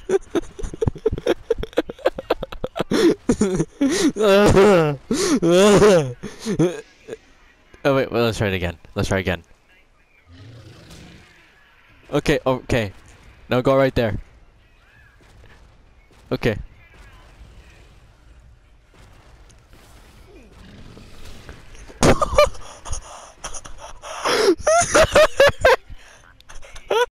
Oh wait, well, let's try it again. Let's try again. Okay, okay. Now go right there. Okay.